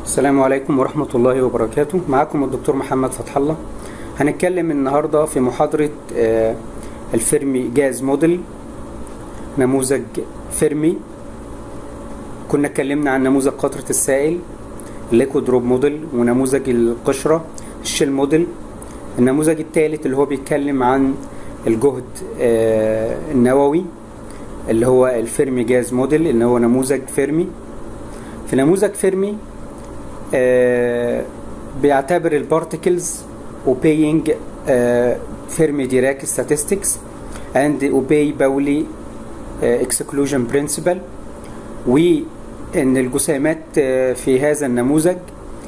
السلام عليكم ورحمة الله وبركاته. معكم الدكتور محمد فتح الله. هنتكلم النهاردة في محاضرة الفيرمي جاز موديل، نموذج فيرمي. كنا اتكلمنا عن نموذج قطرة السائل الليكويد دروب موديل، ونموذج القشرة الشيل موديل. النموذج الثالث اللي هو بيتكلم عن الجهد النووي اللي هو الفيرمي جاز موديل، اللي هو نموذج فيرمي. في نموذج فيرمي بيعتبر البارتيكلز obeying Fermi Dirac statistics and obey Pauli exclusion principle، وإن الجسيمات في هذا النموذج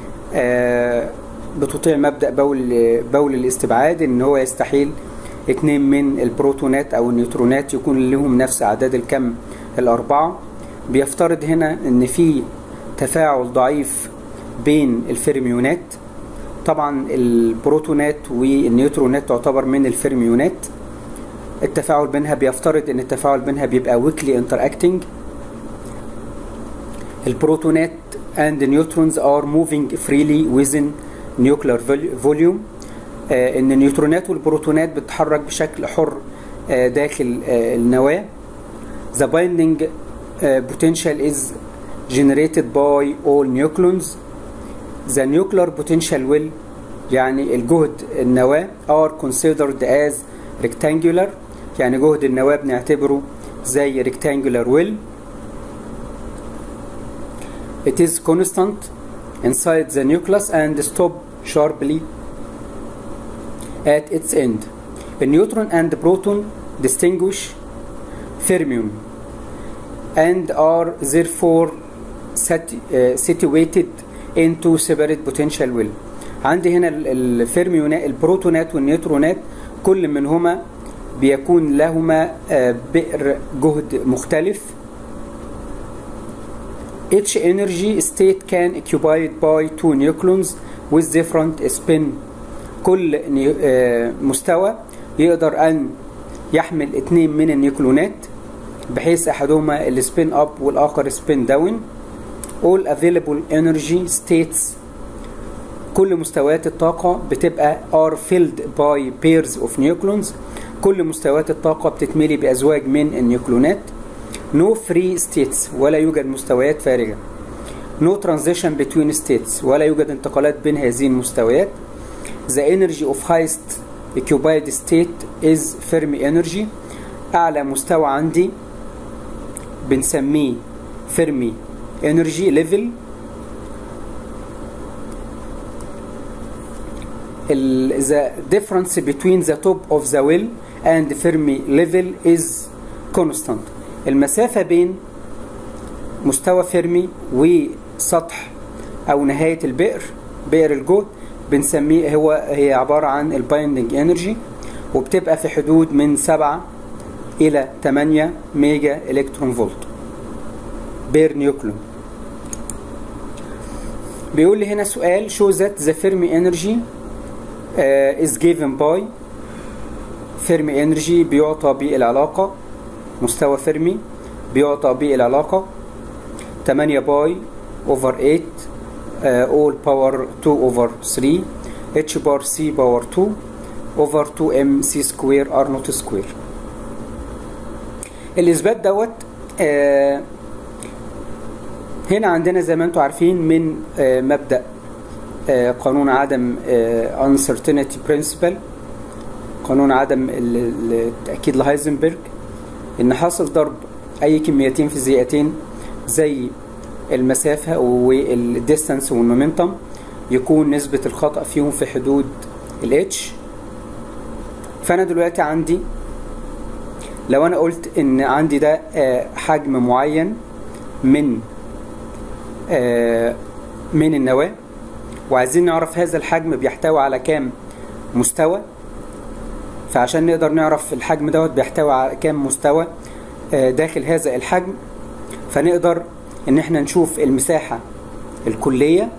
بتطيع مبدأ باولي الاستبعاد، إن هو يستحيل 2 من البروتونات أو النيوترونات يكون لهم نفس أعداد الكم الأربعة. بيفترض هنا إن في تفاعل ضعيف بين الفيرميونات. طبعا البروتونات والنيوترونات تعتبر من الفيرميونات. التفاعل بينها بيفترض ان التفاعل بينها بيبقى weakly interacting. البروتونات and neutrons are moving freely within nuclear volume. ان النيوترونات والبروتونات بتتحرك بشكل حر داخل النواة. The binding potential is generated by all nucleons. The nuclear potential will، يعني الجهد النواة are considered as rectangular، يعني جهد النواة بنعتبره زي rectangular will. It is constant inside the nucleus and stop sharply at its end. The neutron and proton distinguish fermion and are therefore situated into separate potential will. عندي هنا الفيرميونات، البروتونات والنيوترونات كل منهما بيكون لهما بئر جهد مختلف. Each energy state can occupied by 2 nucleons with different spin. كل مستوى يقدر أن يحمل 2 من النيوكلونات، بحيث أحدهما السبين أب والآخر سبين داون. All available energy states، كل مستويات الطاقة بتبقى are filled by pairs of nucleons. كل مستويات الطاقة بتتملي بأزواج من النيوكلونات. No free states، ولا يوجد مستويات فارغة. No transition between states، ولا يوجد انتقالات بين هذه المستويات. The energy of highest occupied state is Fermi energy. أعلى مستوى عندي بنسميه Fermi energy level. The difference between the top of the well and Fermi level is constant. المسافة بين مستوى فيرمي وسطح أو نهاية بئر الجهد بنسميه هي عبارة عن البايندنج انرجي، وبتبقى في حدود من 7 إلى 8 ميجا إلكترون فولت بير نيوكلون. بيقول لي هنا سؤال: show that the Fermi energy is given by. Fermi energy بيعطى بالعلاقة، مستوى فيرمي بيعطى بالعلاقة 8 باي over 8 all power 2 over 3 h bar c power 2 over 2m c square r naught square. الإثبات دوت هنا عندنا زي ما انتم عارفين من مبدأ قانون عدم uncertainty principle، قانون عدم التأكيد لهايزنبرج، إن حاصل ضرب أي كميتين فيزيائيتين زي المسافة والديستانس والمومنتم يكون نسبة الخطأ فيهم في حدود الاتش. فأنا دلوقتي عندي، لو أنا قلت إن عندي ده حجم معين من النواة، وعايزين نعرف هذا الحجم بيحتوي على كام مستوى، فعشان نقدر نعرف الحجم دوت بيحتوي على كام مستوى داخل هذا الحجم، فنقدر ان احنا نشوف المساحة الكلية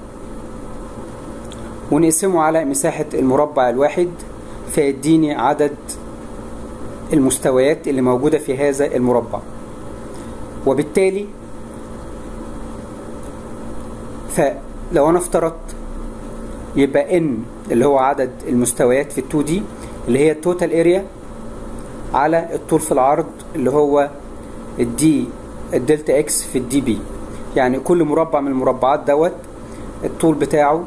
ونقسمه على مساحة المربع الواحد، فيديني عدد المستويات اللي موجودة في هذا المربع. وبالتالي لو انا افترضت يبقى n اللي هو عدد المستويات في ال 2D اللي هي التوتال اريا على الطول في العرض اللي هو الدلتا اكس في الدي بي. يعني كل مربع من المربعات دوت الطول بتاعه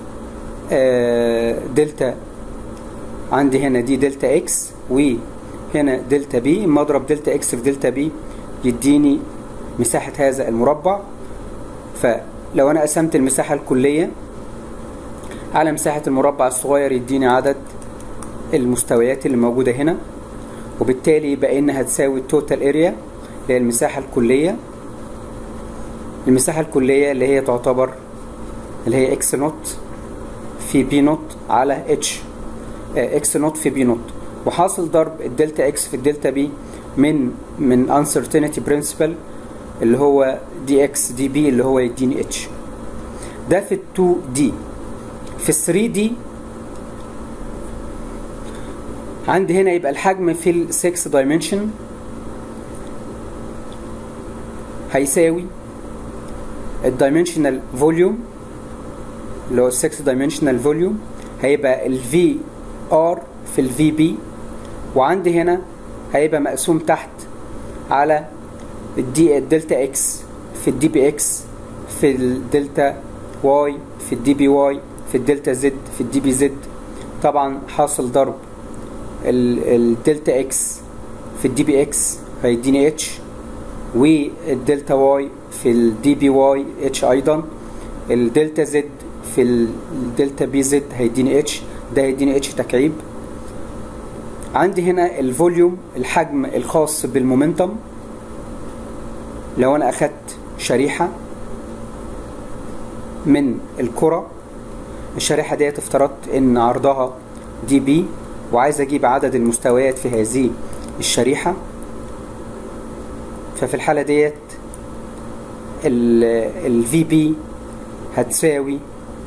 دلتا، عندي هنا دي دلتا اكس وهنا دلتا بي، اما اضرب دلتا اكس في دلتا بي يديني مساحة هذا المربع. فلو انا قسمت المساحة الكلية على مساحة المربع الصغير يديني عدد المستويات اللي موجودة هنا، وبالتالي يبقى ان هتساوي التوتال اريا اللي هي المساحة الكلية. المساحة الكلية اللي هي تعتبر اللي هي اكس نوت في بي نوت على اتش، اكس نوت في بي نوت، وحاصل ضرب الدلتا اكس في الدلتا بي من uncertainty principle اللي هو دي اكس دي بي اللي هو يديني اتش. ده في ال 2 دي. في ال 3 دي عندي هنا يبقى الحجم في ال 6 dimension هيساوي الدايمنشنال فوليوم اللي هو 6 dimensional فوليوم هيبقى ال في ار في ال في بي، وعندي هنا هيبقى مقسوم تحت على الدلتا اكس في الدي بي اكس في الدلتا واي في الدي بي واي في الدلتا زد في الدي بي زد. طبعا حاصل ضرب الدلتا اكس في الدي بي اكس هيديني اتش، والدلتا واي في الدي بي واي اتش ايضا، الدلتا زد في الدلتا بي زد هيديني اتش، ده هيديني اتش تكعيب. عندي هنا الفوليوم الحجم الخاص بالمومنتم. لو انا اخدت شريحة من الكرة، الشريحة ديت افترضت ان عرضها دي بي وعايز اجيب عدد المستويات في هذه الشريحة، ففي الحالة ديت ال في بي هتساوي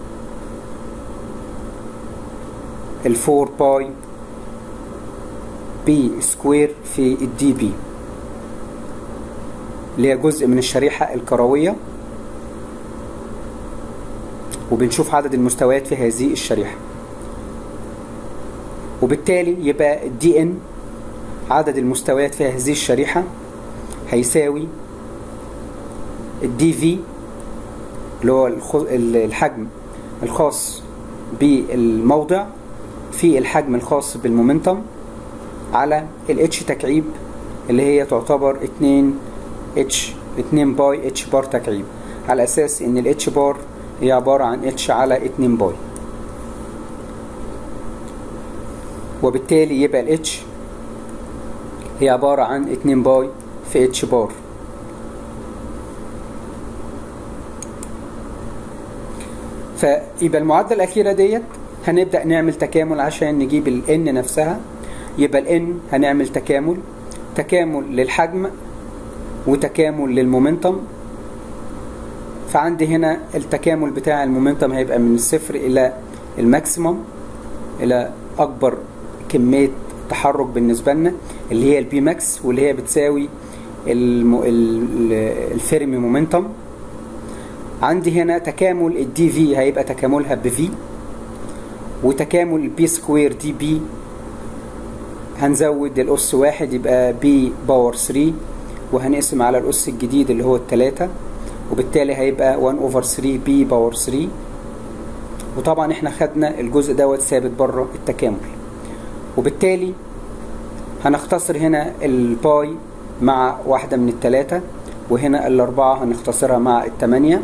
ال 4 باي بي سكوير في الدي بي اللي هي جزء من الشريحة الكروية، وبنشوف عدد المستويات في هذه الشريحة. وبالتالي يبقى الدي ان عدد المستويات في هذه الشريحة هيساوي الدي في اللي هو الحجم الخاص بالموضع في الحجم الخاص بالمومنتم على الاتش تكعيب اللي هي تعتبر 2 باي اتش بار تكعيب، على اساس ان الاتش بار هي عبارة عن اتش على 2 باي. وبالتالي يبقى الاتش هي عبارة عن 2 باي في اتش بار. فيبقى المعادلة الأخيرة ديت هنبدأ نعمل تكامل عشان نجيب ال n نفسها. يبقى ال n هنعمل تكامل للحجم وتكامل للمومنتم. فعندي هنا التكامل بتاع المومنتم هيبقى من الصفر إلى الماكسيمم، إلى أكبر كمية تحرك بالنسبة لنا اللي هي البي ماكس، واللي هي بتساوي الفيرمي مومنتم. عندي هنا تكامل الدي في هيبقى تكاملها بفي، وتكامل البي سكوير دي بي هنزود الأس واحد يبقى بي باور 3، وهنقسم على الأس الجديد اللي هو التلاتة، وبالتالي هيبقى 1 over 3 بي باور 3. وطبعا احنا خدنا الجزء دوت ثابت بره التكامل، وبالتالي هنختصر هنا الباي مع واحدة من التلاتة، وهنا الأربعة هنختصرها مع التمانية.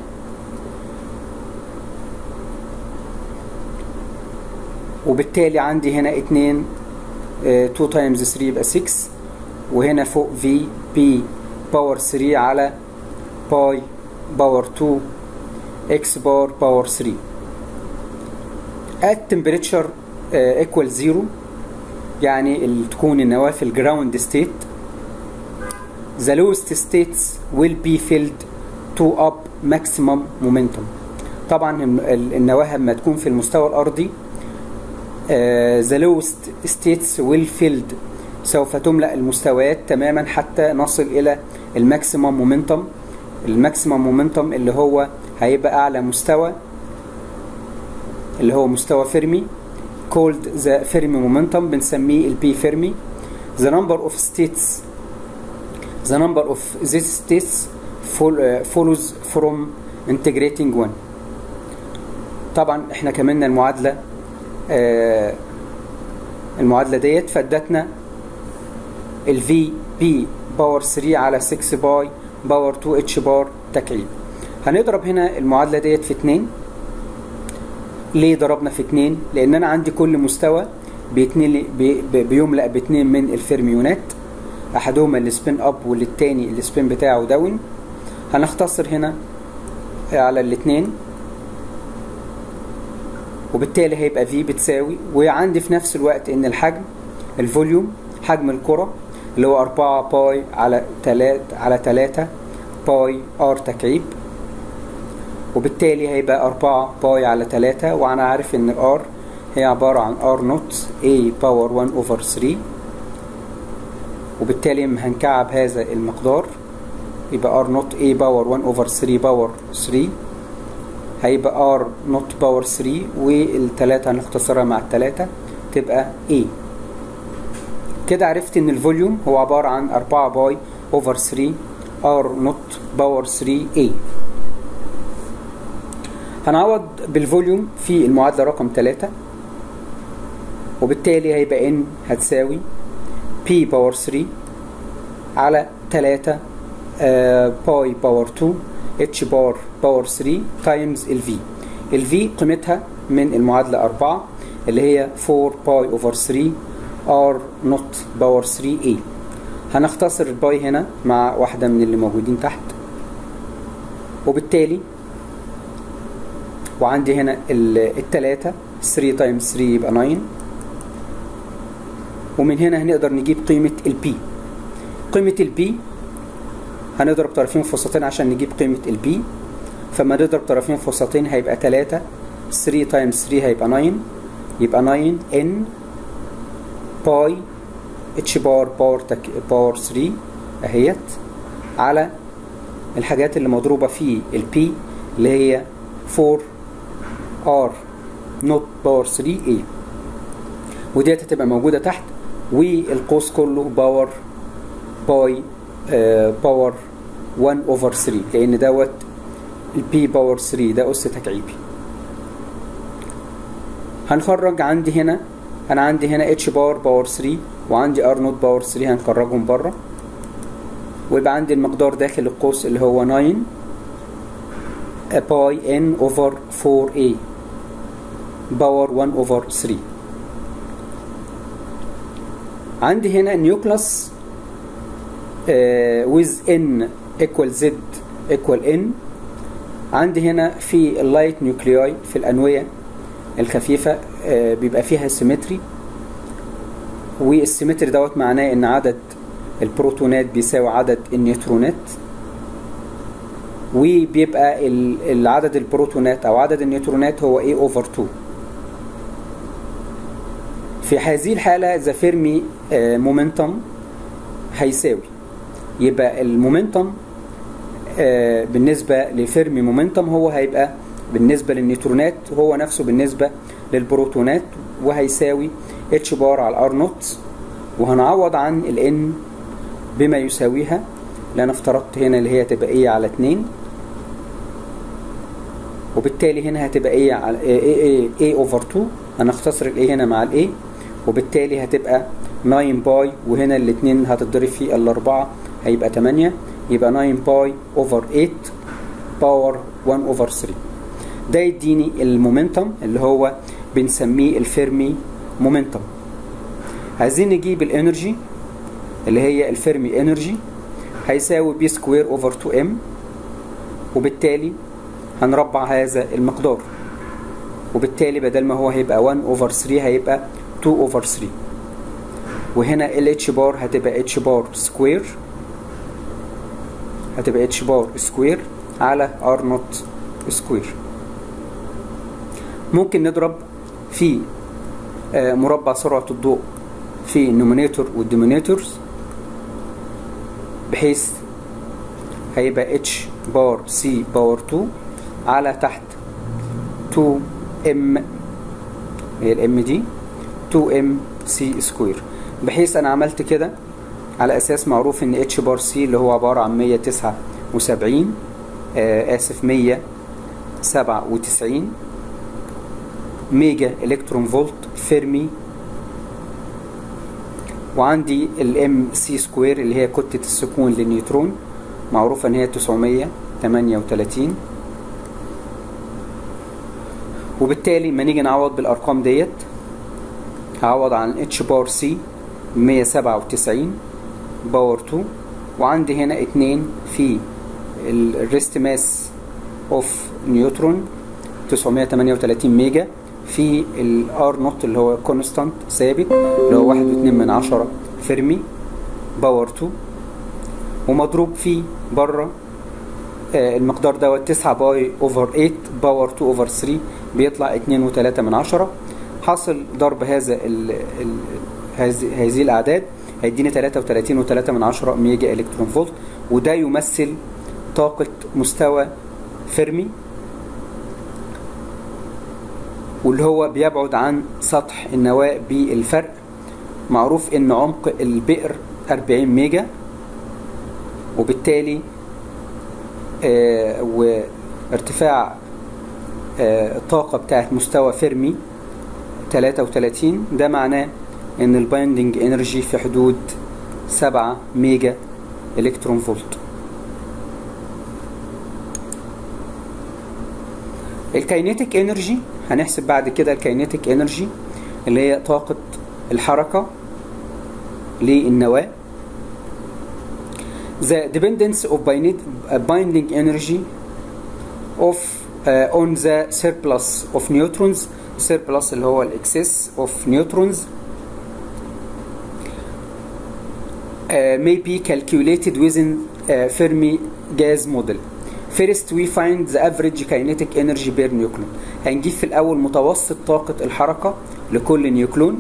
وبالتالي عندي هنا 2 times 3 يبقى 6، وهنا فوق في بي باور 3 على باي باور 2 اكس بار باور 3 at temperature equal 0، يعني تكون النواة في الجراوند ستيت. the lowest states will be filled to up maximum momentum. طبعا النواة لما تكون في المستوى الأرضي the lowest states will filled سوف تملأ المستويات تماما حتى نصل إلى الماكسيمم مومنتم. الماكسيمم مومنتم اللي هو هيبقى أعلى مستوى اللي هو مستوى فيرمي called the Fermi momentum بنسميه ال P Fermi. the number of these states follows from integrating one. طبعا احنا كملنا المعادلة ديت فادتنا ال V P باور 3 على 6 باي باور 2 اتش بار تكعيب. هنضرب هنا المعادلة ديت في 2. ليه ضربنا في 2؟ لان انا عندي كل مستوى بيملأ باتنين من الفيرميونات، احدهما السبين اب والتاني السبين بتاعه داون. هنختصر هنا على الاتنين، وبالتالي هيبقى في بتساوي، وعندي في نفس الوقت ان الحجم الفوليوم حجم الكرة اللي هو 4 باي على 3 باي ار تكعيب، وبالتالي هيبقى 4 باي على 3، وانا عارف ان الار هي عبارة عن ار نوت اي باور 1 اوفر 3، وبالتالي هنكعب هذا المقدار يبقى ار نوت اي باور 1 اوفر 3 باور 3، هيبقى ار نوت باور 3، والتلاتة هنختصرها مع التلاتة تبقى اي. كده عرفت ان الفوليوم هو عبارة عن 4 باي اوفر 3 ار نوت باور 3 اي. هنعوض بالفوليوم في المعادلة رقم 3، وبالتالي هيبقى ان هتساوي P باور 3 على 3 باي باور 2 اتش بار باور 3 تايمز ال V. ال V قيمتها من المعادلة 4 اللي هي 4 باي اوفر 3 ار نوت باور 3 اي. هنختصر الباي هنا مع واحدة من اللي موجودين تحت، وبالتالي وعندي هنا التلاتة 3 تايمز 3 يبقى 9، ومن هنا هنقدر نجيب قيمة ال P. قيمة ال P هنضرب طرفين في وسطين عشان نجيب قيمة ال P، فما نضرب طرفين في وسطين هيبقى 3 تايمز 3 هيبقى 9، يبقى 9 ان باي اتش بار باور 3 اهيت على الحاجات اللي مضروبة في ال P اللي هي 4 ار نوت باور 3 اي، وديت هتبقى موجودة تحت، والقوس كله باور باي باور 1 اوفر 3، لان دوت البي باور 3 ده اس تكعيبي. هنخرج عندي هنا، انا عندي هنا اتش باور باور 3 وعندي ار نوت باور 3، هنخرجهم بره، ويبقى عندي المقدار داخل القوس اللي هو 9 باي ان اوفر 4 اي باور 1 اوفر 3. عندي هنا نيوكلاس with n equal z equal n. عندي هنا في اللايت نيوكلياي في الأنوية الخفيفة بيبقى فيها سيمتري، والسيمتري دوت معناه ان عدد البروتونات بيساوي عدد النيوترونات، وبيبقى العدد البروتونات او عدد النيوترونات هو a over 2. في هذه الحالة ذا فيرمي مومنتم هيساوي، يبقى المومنتم بالنسبة لفيرمي مومنتم هو هيبقى بالنسبة للنيوترونات هو نفسه بالنسبة للبروتونات، وهيساوي اتش بار على ار نوت، وهنعوض عن الان بما يساويها اللي انا افترضت هنا اللي هي تبقى ايه على 2، وبالتالي هنا هتبقى ايه على ايه اوفر 2، هنختصر الايه هنا مع الايه، وبالتالي هتبقى 9 باي، وهنا الاثنين هتتضرب في الاربعه هيبقى 8، يبقى 9 باي اوفر 8 باور 1 اوفر 3. ده يديني المومنتم اللي هو بنسميه الفيرمي مومنتم. عايزين نجيب الانرجي اللي هي الفيرمي انرجي، هيساوي بي سكوير اوفر 2 ام، وبالتالي هنربع هذا المقدار، وبالتالي بدل ما هو هيبقى 1 اوفر 3 هيبقى 2 اوفر 3، وهنا ال اتش بار هتبقى اتش بار سكوير، هتبقى اتش بار سكوير على ار نوت سكوير. ممكن نضرب في مربع سرعة الضوء في النومينيتور والدينومينيتورز، بحيث هيبقى اتش بار سي باور 2 على تحت 2 ام هي الام دي 2 m c سكوير، بحيث انا عملت كده على اساس معروف ان اتش بار سي اللي هو عبارة عن 197 197 ميجا الكترون فولت فيرمي، وعندي الام سي سكوير اللي هي كتلة السكون للنيوترون معروفة ان هي 938. وبالتالي ما نيجي نعوض بالارقام ديت هعوض عن اتش بار سي 197 باور 2، وعندي هنا 2 في الريست ماس اوف نيوترون 938 ميجا في الار نوت اللي هو كونستانت ثابت اللي هو 1.2 فيرمي باور 2، ومضروب فيه بره المقدار دوت 9 باي اوفر 8 باور 2 اوفر 3 بيطلع 2.3. حاصل ضرب هذه الاعداد هيديني 33.3 ميجا الكترون فولت، وده يمثل طاقة مستوى فيرمي، واللي هو بيبعد عن سطح النواة بالفرق. معروف ان عمق البئر 40 ميجا، وبالتالي وارتفاع الطاقة بتاعت مستوى فيرمي 33، ده معناه ان البايندنج انرجي في حدود 7 ميجا الكترون فولت. الكاينيتيك انرجي هنحسب بعد كده الكاينيتيك انرجي اللي هي طاقة الحركة للنواة. The dependence of binding energy of on the surplus of neutrons، surplus اللي هو excess of neutrons may be calculated within Fermi gas model. First we find the average kinetic energy per nucleon. هنجيب في الأول متوسط طاقة الحركة لكل نيوكلون،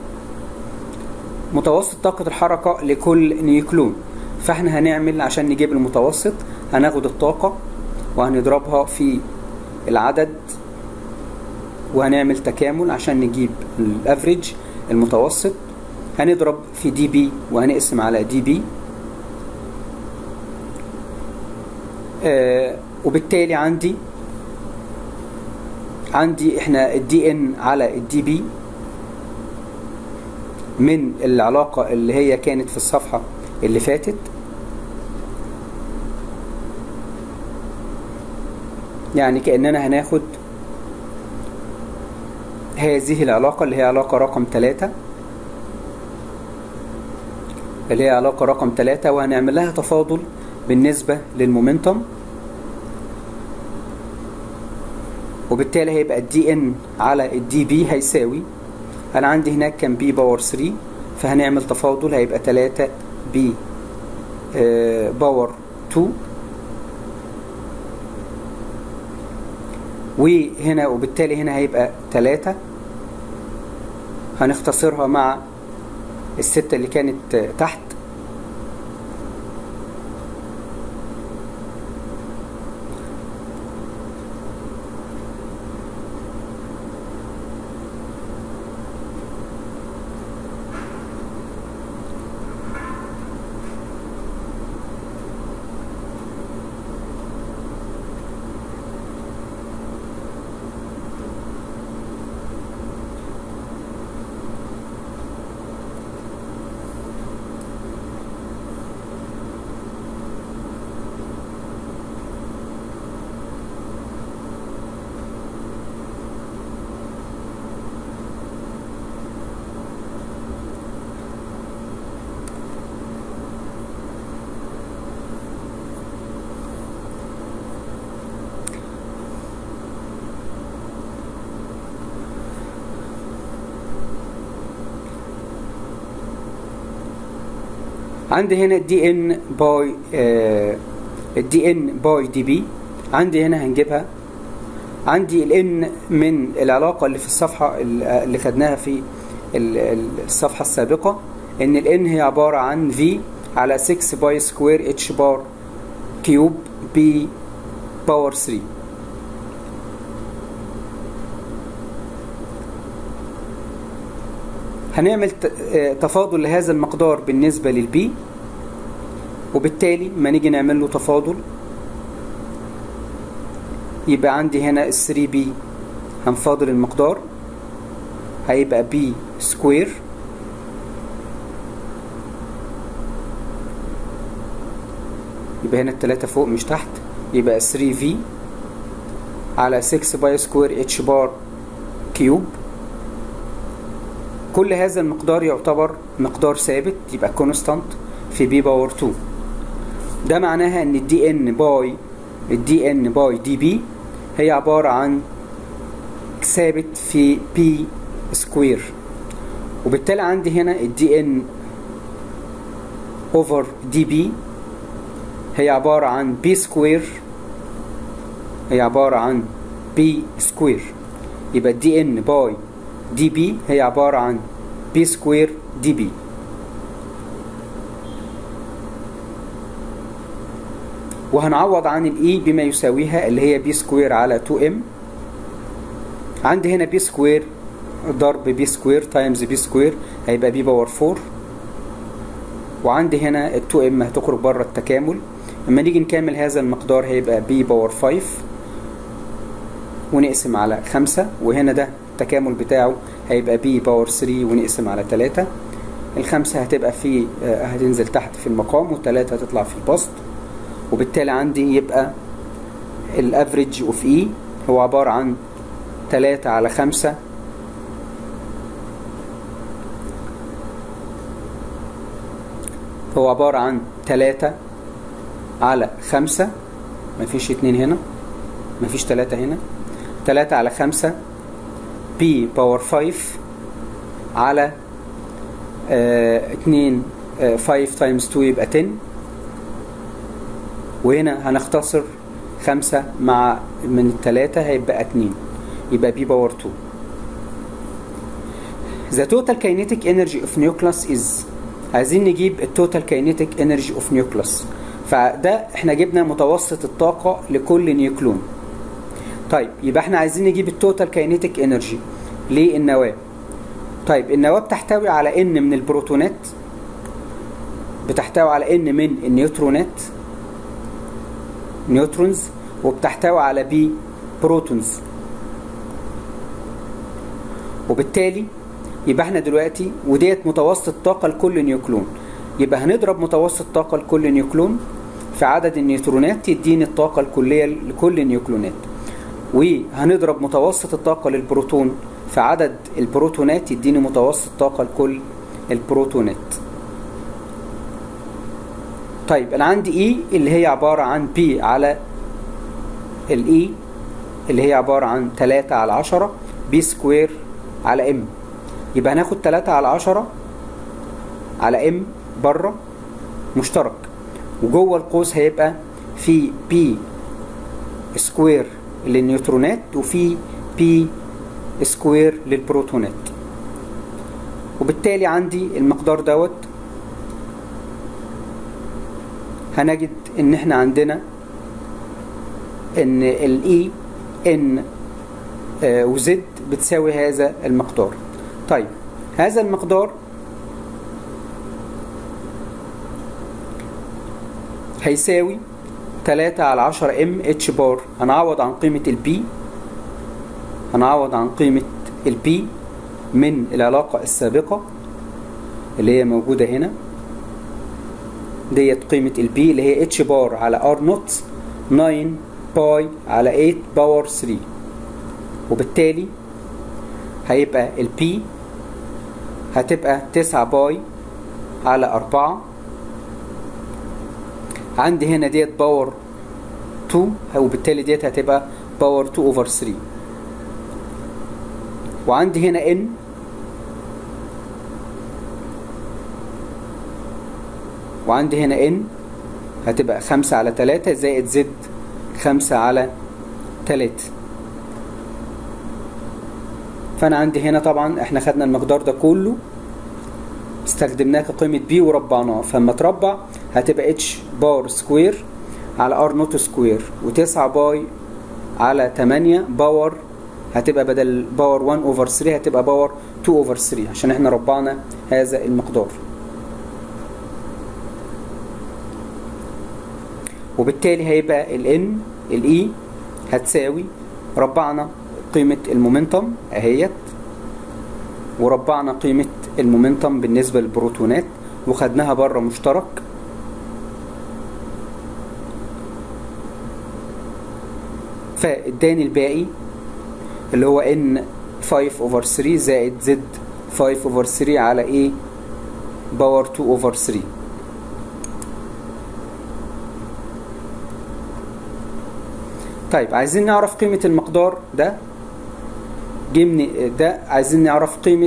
متوسط طاقة الحركة لكل نيوكلون. فاحنا هنعمل عشان نجيب المتوسط هناخد الطاقة وهنضربها في العدد وهنعمل تكامل عشان نجيب الافريج المتوسط. هنضرب في دي بي وهنقسم على دي بي، وبالتالي عندي احنا الدي ان على الدي بي من العلاقة اللي هي كانت في الصفحة اللي فاتت. يعني كأننا هناخد هذه العلاقة اللي هي علاقة رقم 3 اللي هي علاقة رقم 3 وهنعمل لها تفاضل بالنسبة للمومنتم، وبالتالي هيبقى الدي ان على الدي بي هيساوي، انا عندي هناك كان بي باور 3 فهنعمل تفاضل هيبقى 3 بي باور 2، وهنا وبالتالي هنا هيبقى 3 هنختصرها مع الستة اللي كانت تحت. عندي هنا الدي ان باي دي بي، عندي هنا هنجيبها، عندي الان من العلاقة اللي في الصفحة اللي خدناها في الصفحة السابقة، ان الان هي عبارة عن في على 6 باي سكوير اتش بار كيوب بي باور 3. هنعمل تفاضل لهذا المقدار بالنسبة للبي، وبالتالي ما نيجي نعمل له تفاضل يبقى عندي هنا ال 3b هنفاضل المقدار هيبقى b سكوير يبقى هنا التلاتة فوق مش تحت، يبقى 3v على 6 باي سكوير اتش بار كيوب. كل هذا المقدار يعتبر مقدار ثابت يبقى كونستانت في بي باور 2. ده معناها ان الدي ان باي دي بي هي عبارة عن ثابت في بي سكوير، وبالتالي عندي هنا الدي ان اوفر دي بي هي عبارة عن بي سكوير، هي عبارة عن بي سكوير. يبقى الدي ان باي دي بي هي عبارة عن بي سكوير دي بي. وهنعوض عن الاي بما يساويها اللي هي بي سكوير على 2 ام. عندي هنا بي سكوير ضرب بي سكوير تايمز بي سكوير هيبقى بي باور 4، وعندي هنا ال 2 ام هتخرج بره التكامل. لما نيجي نكمل هذا المقدار هيبقى بي باور 5 ونقسم على 5، وهنا ده التكامل بتاعه هيبقى بي باور 3 ونقسم على 3. الخمسة هتبقى في هتنزل تحت في المقام، والتلاتة هتطلع في البسط، وبالتالي عندي يبقى الافريج اوف اي هو عبارة عن 3 على 5 هو عبارة عن 3 على 5 مفيش 2 هنا، مفيش 3 هنا، 3 على 5 بي باور 5 على 2 5 تايمز 2 يبقى 10، وهنا هنختصر 5 مع من 3 هيبقى 2 يبقى بي باور 2. The total kinetic energy of nucleus is، عايزين نجيب التوتال kinetic energy of nucleus. فده احنا جبنا متوسط الطاقة لكل نيوكلون. طيب يبقى احنا عايزين نجيب التوتال kinetic energy للنواة. طيب النواة بتحتوي على ان من البروتونات، بتحتوي على ان من النيوترونات نيوترونز، وبتحتوي على بي بروتونز. وبالتالي يبقى احنا دلوقتي وديت متوسط الطاقة لكل نيوكلون، يبقى هنضرب متوسط الطاقة لكل نيوكلون في عدد النيوترونات يديني الطاقة الكلية لكل نيوكلونات، وهنضرب متوسط الطاقة للبروتون في عدد البروتونات يديني متوسط طاقة لكل البروتونات. طيب انا عندي اي اللي هي عبارة عن بي على الاي اللي هي عبارة عن 3 على 10 بي سكوير على ام. يبقى هناخد 3 على 10 على ام بره مشترك، وجوه القوس هيبقى في بي سكوير للنيوترونات وفي بي سكوير للبروتونات. وبالتالي عندي المقدار دوت هنجد ان احنا عندنا ان الاي ان وزد بتساوي هذا المقدار. طيب هذا المقدار هيساوي 3 على 10 ام اتش بار. هنعوض عن قيمة البي، هنعوض عن قيمة البي من العلاقة السابقة اللي هي موجودة هنا، ديت قيمة البي اللي هي اتش بار على ار نوت 9 باي على 8 باور 3، وبالتالي هيبقى البي هتبقى 9 باي على 4. عندي هنا ديت باور 2، وبالتالي ديت هتبقى باور 2 اوفر 3. وعندي هنا ان وعندي هنا ان هتبقى 5 على 3 زائد زد 5 على 3. فانا عندي هنا طبعا احنا خدنا المقدار ده كله استخدمناه كقيمة بي وربعناه، فلما تربع هتبقى اتش بار سكوير على ار نوت سكوير، و9 باي على 8 باور هتبقى بدل باور 1 اوفر 3 هتبقى باور 2 اوفر 3 عشان احنا ربعنا هذا المقدار. وبالتالي هيبقى الان الاي هتساوي ربعنا قيمة المومنتم اهيت، وربعنا قيمة المومنتم بالنسبة للبروتونات وخدناها بره مشترك، فاداني الباقي اللي هو ان 5 اوفر 3 زائد زد 5 اوفر 3 على ايه باور 2 اوفر 3. طيب عايزين نعرف قيمة المقدار ده ده عايزين نعرف قيمة،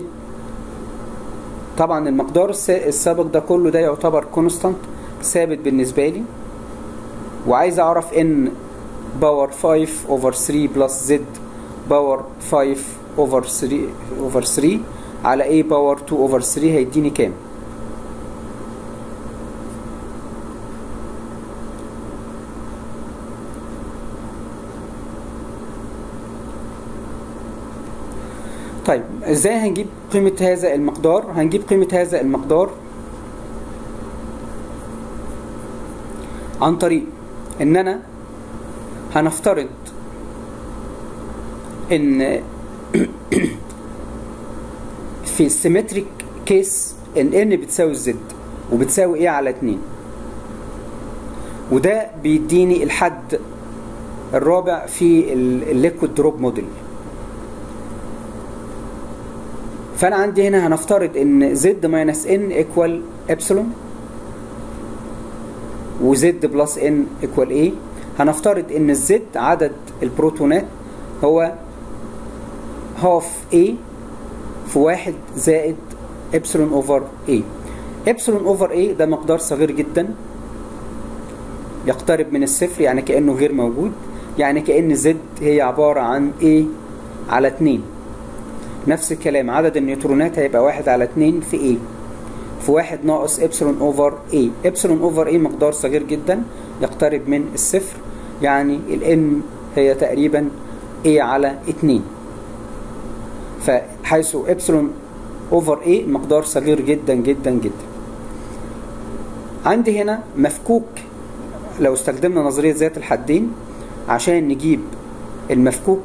طبعا المقدار السابق ده كله ده يعتبر كونستانت ثابت بالنسبة لي، وعايز اعرف ان باور 5 اوفر 3 بلس زد باور 5 اوفر 3 على ايه باور 2 اوفر 3 هيديني كام. طيب ازاي هنجيب قيمة هذا المقدار؟ هنجيب قيمة هذا المقدار عن طريق ان هنفترض ان في السيمتريك كيس ان بتساوي الزد وبتساوي ايه على 2، وده بيديني الحد الرابع في الليكويد دروب موديل. فانا عندي هنا هنفترض ان زد ماينس ان ايكوال ابسلون وزد بلس ان ايكوال ايه. هنفترض ان الزد عدد البروتونات هو هاف ايه في 1 زائد ابسلون اوفر ايه. ابسلون اوفر ايه ده مقدار صغير جدا يقترب من الصفر، يعني كأنه غير موجود، يعني كأن زد هي عبارة عن ايه على 2. نفس الكلام عدد النيوترونات هيبقى 1 على 2 في ايه في 1 ناقص ابسلون اوفر ايه. ابسلون اوفر ايه مقدار صغير جدا يقترب من الصفر، يعني الان هي تقريبا ايه على 2. فحيث ابسلون اوفر ايه مقدار صغير جدا جدا جدا. عندي هنا مفكوك، لو استخدمنا نظرية ذات الحدين عشان نجيب المفكوك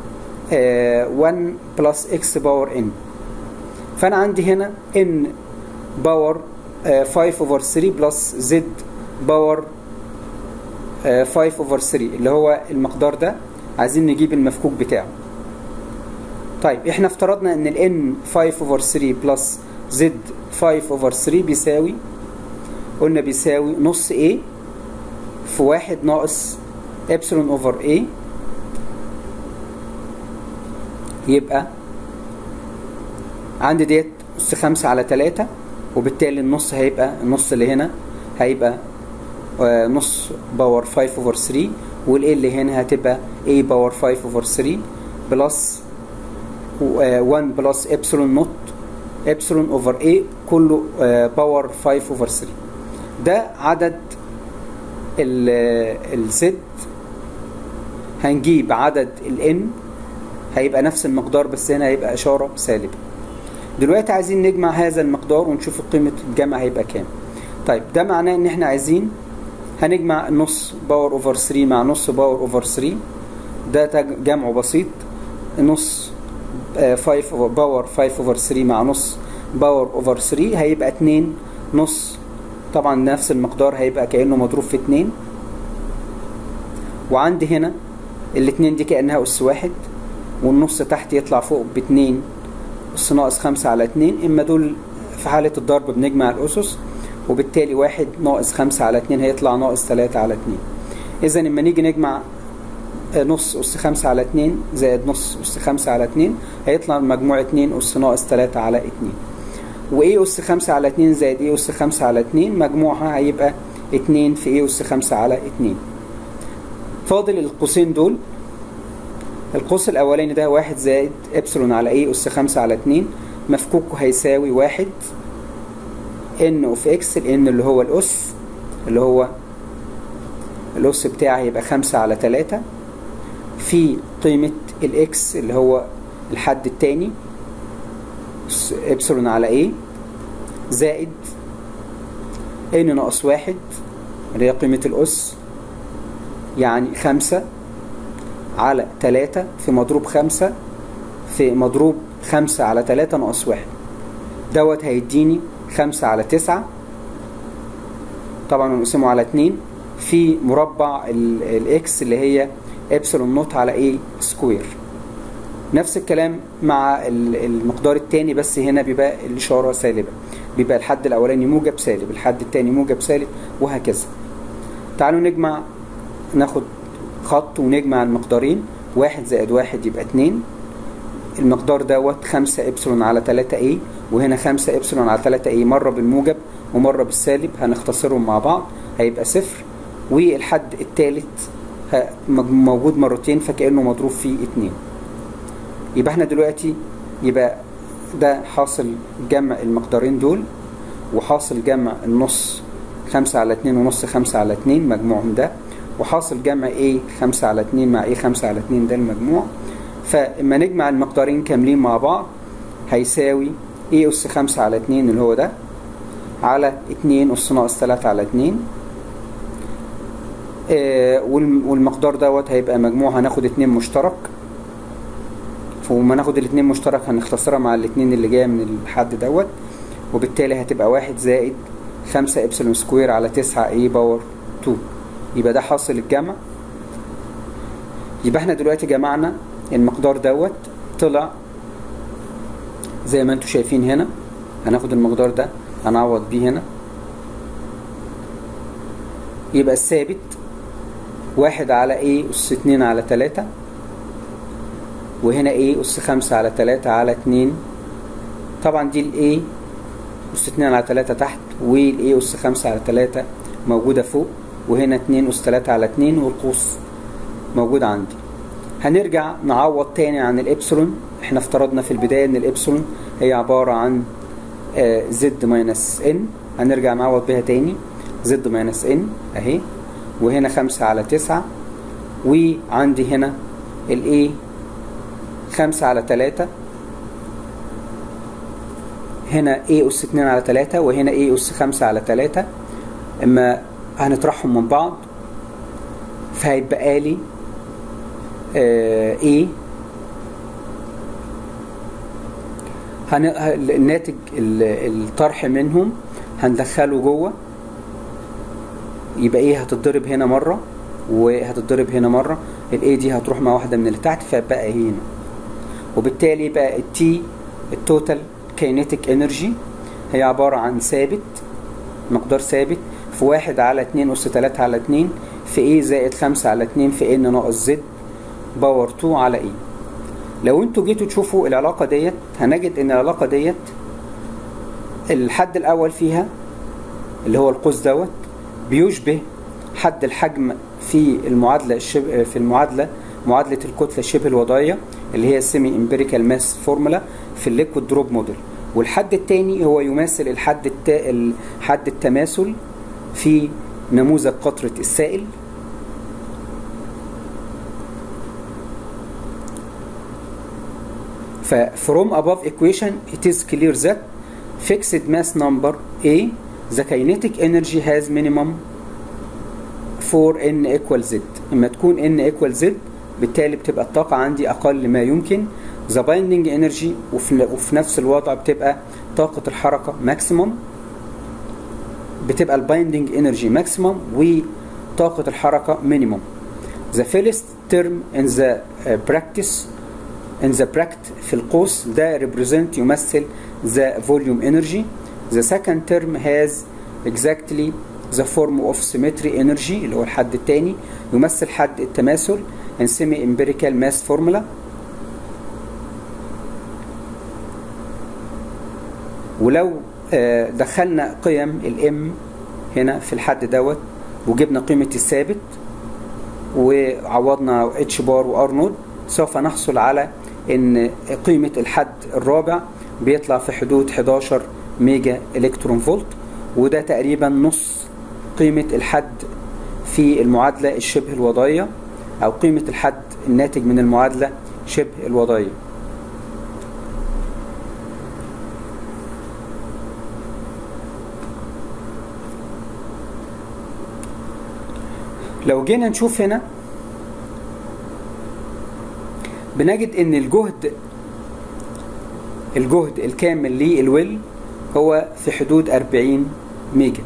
1 بلس اكس باور ان، فانا عندي هنا ان باور 5 اوفر 3 بلس زد باور 5 اوفر 3 اللي هو المقدار ده، عايزين نجيب المفكوك بتاعه. طيب احنا افترضنا ان الان 5 اوفر 3 بلس زد 5 اوفر 3 بيساوي، قلنا بيساوي نص ايه في 1 ناقص ابسلون اوفر ايه، يبقى عندي ديت أس 5 على 3، وبالتالي النص هيبقى النص اللي هنا هيبقى نص باور 5 اوفر 3، والايه اللي هنا هتبقى a باور 5 اوفر 3 بلس 1 بلس ابسلون نوت ابسلون اوفر a كله باور 5 اوفر 3. ده عدد الزد. هنجيب عدد الان هيبقى نفس المقدار بس هنا هيبقى اشاره سالبه. دلوقتي عايزين نجمع هذا المقدار ونشوف قيمه الجمع هيبقى كام. طيب ده معناه ان احنا عايزين هنجمع نص باور اوفر 3 مع نص باور اوفر 3، ده جمعه بسيط. نص 5 باور 5 اوفر 3 مع نص باور اوفر 3 هيبقى 2 نص، طبعا نفس المقدار هيبقى كأنه مضروب في 2. وعندي هنا الاتنين دي كأنها أس 1، والنص تحت يطلع فوق ب2 أس ناقص 5 على 2. إما دول في حالة الضرب بنجمع الأسس، وبالتالي 1 ناقص 5 على 2 هيطلع ناقص 3 على 2. إذا لما نيجي نجمع نص أس 5 على 2 زائد نص أس 5 على 2 هيطلع المجموع 2 أس ناقص 3 على 2. وإيه أس 5 على 2 زائد إيه أس 5 على 2 مجموعها هيبقى 2 في إيه أس 5 على 2. فاضل القوسين دول. القوس الأولاني ده 1 زائد إبسلون على إيه أس 5 على 2 مفكوكه هيساوي 1 إن أوف إكس، الإن اللي هو الأس، اللي هو الأس بتاعي هيبقى 5 على 3 في قيمة الاكس اللي هو الحد التاني ابسلون على ايه زائد ان ناقص واحد اللي هي قيمة الأس، يعني 5 على 3 في مضروب 5 في مضروب 5 على 3 ناقص 1 دوت هيديني 5 على 9 طبعا نقسمه على 2 في مربع الاكس اللي هي ابسلون نوت على ايه سكوير. نفس الكلام مع المقدار التاني، بس هنا بيبقى الإشارة سالبة، بيبقى الحد الأولاني موجب سالب، الحد التاني موجب سالب، وهكذا. تعالوا نجمع، ناخد خط ونجمع المقدارين، 1 زائد 1 يبقى 2. المقدار دوت 5 إبسلون على 3A، وهنا 5 إبسلون على 3A مرة بالموجب ومرة بالسالب، هنختصرهم مع بعض هيبقى 0. والحد التالت موجود مرتين فكأنه مضروب فيه 2. يبقى احنا دلوقتي يبقى ده حاصل جمع المقدارين دول، وحاصل جمع النص 5 على 2 ونص 5 على 2 مجموعهم ده، وحاصل جمع ايه 5 على 2 مع ايه 5 على 2 ده المجموع. فاما نجمع المقدارين كاملين مع بعض هيساوي ايه أس 5 على 2 اللي هو ده على 2 أس ناقص 3 على 2. والمقدار دوت هيبقى مجموع، هناخد 2 مشترك، وما ناخد الاتنين مشترك هنختصرها مع الاتنين اللي جايه من الحد دوت، وبالتالي هتبقى 1 زائد 5 إبسلون سكوير على 9 A باور 2. يبقى ده حاصل الجمع. يبقى احنا دلوقتي جمعنا المقدار دوت، طلع زي ما انتم شايفين هنا. هناخد المقدار ده هنعوض بيه هنا، يبقى الثابت 1 على A أس 2 على 3، وهنا A أس 5 على 3 على 2. طبعا دي ال A أس 2 على 3 تحت، وال A أس 5 على 3 موجودة فوق، وهنا 2 أس 3 على 2 والقوس موجود عندي. هنرجع نعوض تاني عن الإبسلون. احنا افترضنا في البداية ان الإبسلون هي عبارة عن Z ماينس N، هنرجع نعوض بها تاني Z ماينس N اهي، وهنا 5 على 9، وعندي هنا ال A 5 على 3، هنا A أس 2 على 3، وهنا A أس 5 على 3. اما هنطرحهم من بعض فهيبقى لي A الناتج الطرح منهم هندخله جوه، يبقى ايه هتتضرب هنا مرة وهتتضرب هنا مرة، الاي دي هتروح مع واحدة من اللي تحت فبقى هنا، وبالتالي بقى التي التوتال كاينيتيك انرجي هي عبارة عن ثابت، مقدار ثابت في 1 على 2 أس 3 على 2 في ايه زائد 5 على 2 في ان ناقص زد باور 2 على ايه. لو انتوا جيتوا تشوفوا العلاقة ديت هنجد ان العلاقة ديت الحد الاول فيها اللي هو القوس دوت بيشبه حد الحجم في المعادلة معادلة الكتلة الشبه الوضعية اللي هي السيمي امبيريكال ماس فورمولا في الليكويد دروب موديل. والحد الثاني هو يماثل حد التماثل في نموذج قطرة السائل. From above equation it is clear that fixed mass number A the kinetic energy has minimum for n equal z. اما تكون n equal z بالتالي بتبقى الطاقة عندي أقل ما يمكن. the binding energy وفي نفس الوضع بتبقى طاقة الحركة maximum، بتبقى البايندنج انرجي maximum وطاقة الحركة minimum. the first term in the bracket في القوس ده represent يمثل the volume energy. the second term has exactly the form of symmetry energy اللي هو الحد الثاني يمثل حد التماثل in semi empirical mass formula. ولو دخلنا قيم الام هنا في الحد دوت وجبنا قيمة الثابت وعوضنا اتش بار وار نود سوف نحصل على ان قيمة الحد الرابع بيطلع في حدود 11 ميجا الكترون فولت، وده تقريبا نص قيمة الحد في المعادلة الشبه الوضعية او قيمة الحد الناتج من المعادلة شبه الوضعية. لو جينا نشوف هنا بنجد ان الجهد الكامل للويل هو في حدود 40 ميجا.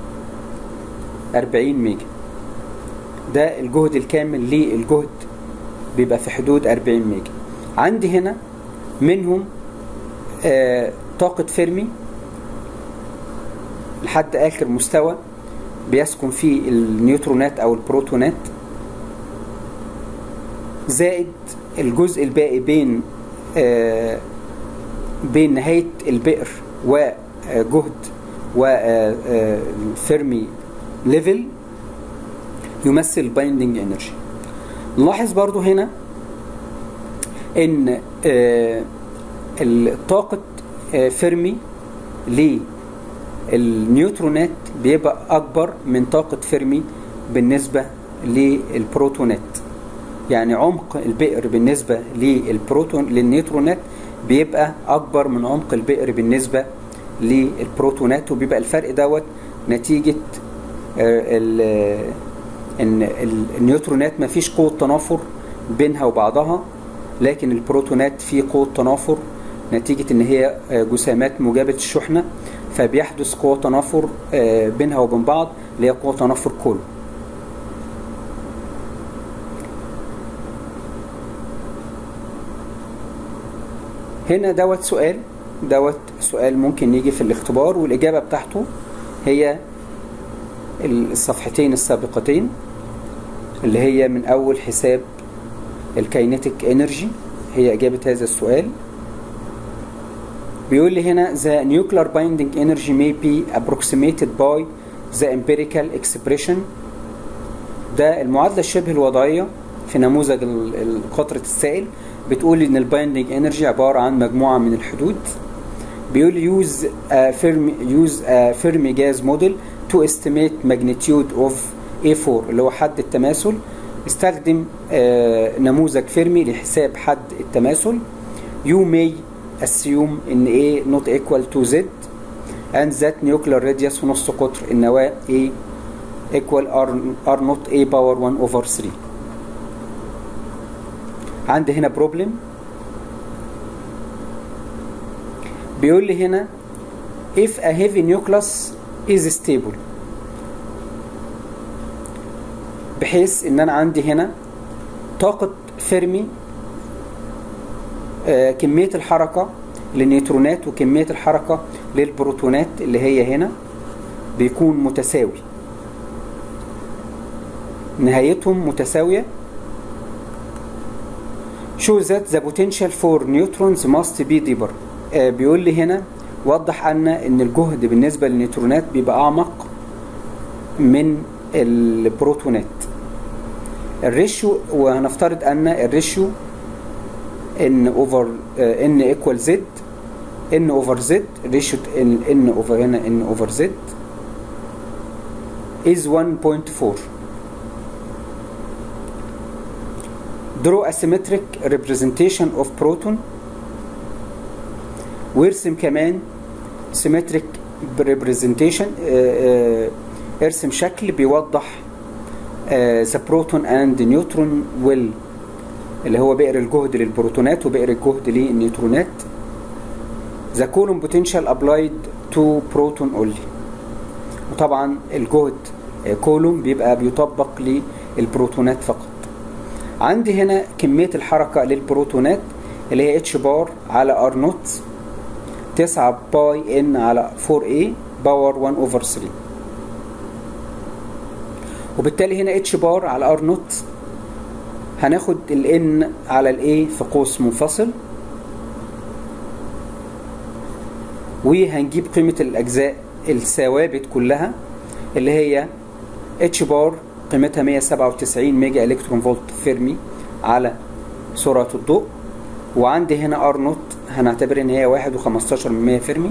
40 ميجا ده الجهد الكامل للجهد، بيبقى في حدود 40 ميجا. عندي هنا منهم طاقة فيرمي لحد آخر مستوى بيسكن فيه النيوترونات أو البروتونات، زائد الجزء الباقي بين نهاية البئر وجهد وفيرمي ليفل يمثل بايندينج انرجي. نلاحظ برضو هنا ان طاقة فيرمي للنيوترونات بيبقى اكبر من طاقة فيرمي بالنسبة للبروتونات. يعني عمق البئر بالنسبة للنيوترونات بيبقى اكبر من عمق البئر بالنسبة للبروتونات، وبيبقى الفرق دوت نتيجة ان النيوترونات ما فيش قوة تنافر بينها وبعضها، لكن البروتونات في قوة تنافر نتيجة ان هي جسيمات موجبة الشحنة، فبيحدث قوة تنافر بينها وبين بعض اللي هي قوة تنافر كولوم. هنا دوت سؤال ممكن يجي في الاختبار، والإجابة بتاعته هي الصفحتين السابقتين اللي هي من أول حساب الكاينيتيك انرجي، هي إجابة هذا السؤال. بيقول لي هنا the nuclear binding energy may be approximated by the empirical expression. ده المعادلة الشبه الوضعية في نموذج قطرة السائل، بتقول ان البايندينج انرجي عبارة عن مجموعة من الحدود. بيقول use a Fermi gas model to estimate magnitude of A4 اللي هو حد التماثل. استخدم نموذج فيرمي لحساب حد التماثل. You may assume ان A not equal to Z and that nuclear radius نص قطر النواة A equal R not A power 1 over 3. عندي هنا problem. بيقول لي هنا if a heavy nucleus is stable، بحيث ان انا عندي هنا طاقة فيرمي كمية الحركة للنيوترونات وكمية الحركة للبروتونات اللي هي هنا بيكون متساوي، نهايتهم متساوية. show that the potential for neutrons must be deeper. بيقول لي هنا وضح ان الجهد بالنسبة للنيوترونات بيبقى اعمق من البروتونات. الريشيو، وهنفترض ان الريشيو n over n equal z، n over z، ريشيو n over هنا n over z is 1.4. draw a symmetric representation of proton، وارسم كمان symmetric representation، ارسم شكل بيوضح the proton and neutron will اللي هو بئر الجهد للبروتونات وبئر الجهد للنيوترونات. the column potential applied to proton only، وطبعا الجهد كولوم بيبقى بيطبق للبروتونات فقط. عندي هنا كمية الحركة للبروتونات اللي هي اتش بار على ار نوت 9 باي ان على 4a باور 1 over 3، وبالتالي هنا اتش بار على ار نوت هناخد الان على الاي في قوس منفصل، وهنجيب قيمة الأجزاء الثوابت كلها اللي هي اتش بار قيمتها 197 ميجا الكترون فولت فيرمي على سرعة الضوء، وعندي هنا ار نوت هنعتبر ان هي 1.15 فيرمي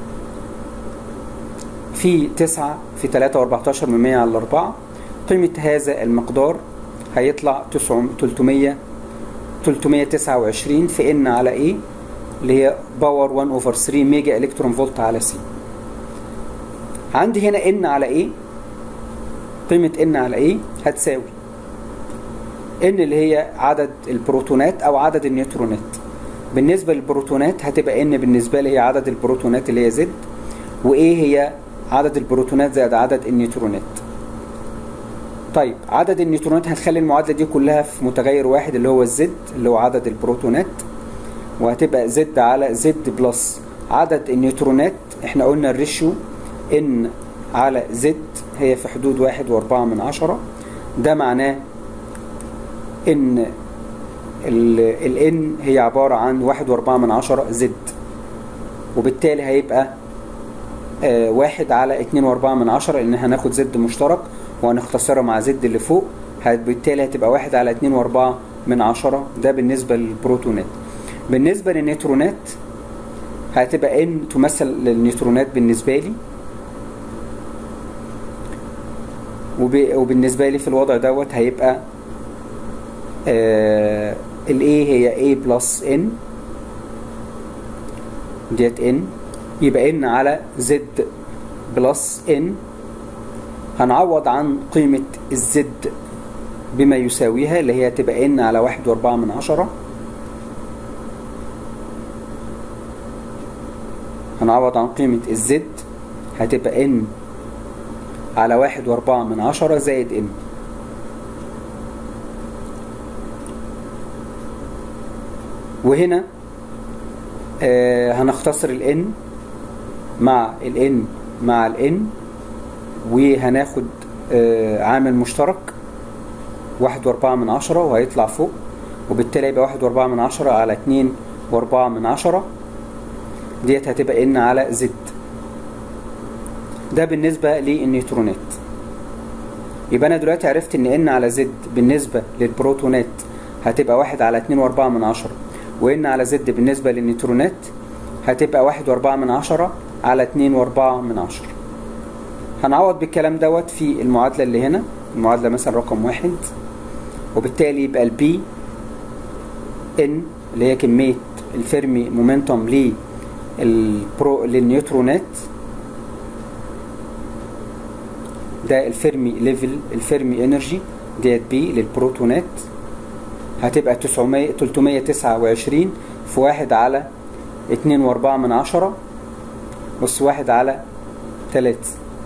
في 9 في 3.14 على 4. قيمة هذا المقدار هيطلع 329 في ان على ايه اللي هي باور 1/3 ميجا الكترون فولت على سي. عندي هنا ان على ايه، قيمة ان على ايه هتساوي ان اللي هي عدد البروتونات او عدد النيوترونات. بالنسبة للبروتونات هتبقى ان بالنسبة لي هي عدد البروتونات اللي هي زد، وايه هي عدد البروتونات زائد عدد النيوترونات. طيب عدد النيوترونات هنخلي المعادلة دي كلها في متغير واحد اللي هو الزد اللي هو عدد البروتونات، وهتبقى زد على زد بلس عدد النيوترونات. احنا قلنا الريشيو ان على زد هي في حدود 1.4. ده معناه ان ال N هي عبارة عن 1.4 زد، وبالتالي هيبقى 1 على 2.4 لان هناخد زد مشترك وهنختصرها مع زد اللي فوق، بالتالي هتبقى 1 على 2.4. ده بالنسبة للبروتونات. بالنسبة للنيوترونات هتبقى N تمثل للنيوترونات بالنسبة لي، وبالنسبة لي في الوضع دوت هيبقى ال A هي A بلس N ديت N، يبقى N على Z بلس N. هنعوض عن قيمة الزد بما يساويها اللي هي تبقى N على 1.4. هنعوض عن قيمة الزد هتبقى N على 1.4 زائد N. وهنا هنختصر ال N مع ال N مع ال N، وهناخد عامل مشترك 1.4 وهيطلع فوق، وبالتالي يبقى 1.4 على 2.4 ديت هتبقى N على Z. ده بالنسبة للنيوترونات. يبقى أنا دلوقتي عرفت إن N على Z بالنسبة للبروتونات هتبقى 1 على 2.4، وإن على Z بالنسبة للنيوترونات هتبقى 1.4 على 2.4. هنعوض بالكلام دوت في المعادلة اللي هنا، المعادلة مثلا رقم 1، وبالتالي يبقى البي ان اللي هي كمية الفيرمي مومنتوم للنيوترونات، ده الفيرمي ليفل الفيرمي انرجي ديت بي للبروتونات هتبقى 329 في 1 على 2.4 بس 1 على 3.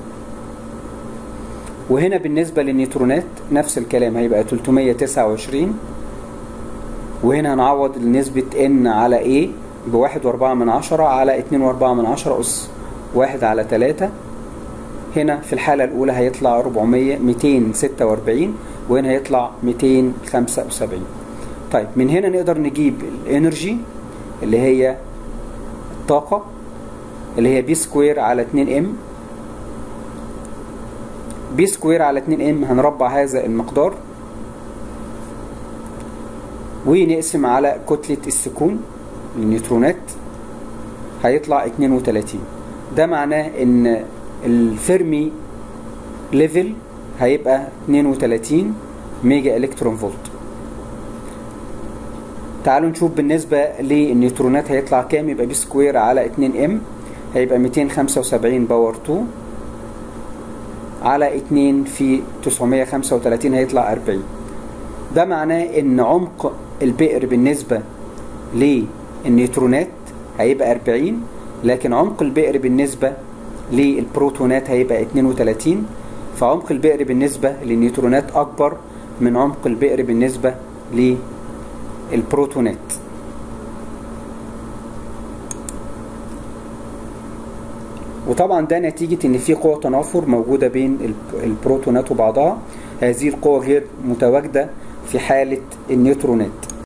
وهنا بالنسبة للنيوترونات نفس الكلام هيبقى 329، وهنا هنعوض لنسبة N على A ب1.4 على 2.4 أس 1 على 3. هنا في الحالة الأولى هيطلع 246، وهنا هيطلع 275. طيب من هنا نقدر نجيب الانرجي اللي هي الطاقة اللي هي بي سكوير على 2M. بي سكوير على 2M هنربع هذا المقدار ونقسم على كتلة السكون للنيوترونات هيطلع 32. ده معناه ان الفيرمي ليفل هيبقى 32 ميجا الكترون فولت. تعالوا نشوف بالنسبة للنيوترونات هيطلع كام. يبقى بي سكوير على 2M هيبقى 275 باور 2 على 2 في 935 هيطلع 40. ده معناه ان عمق البئر بالنسبة للنيوترونات هيبقى 40، لكن عمق البئر بالنسبة للبروتونات هيبقى 32. فعمق البئر بالنسبة للنيوترونات أكبر من عمق البئر بالنسبة للبروتونات. وطبعا ده نتيجة ان في قوة تنافر موجودة بين البروتونات وبعضها. هذه القوة غير متواجدة في حالة النيوترونات.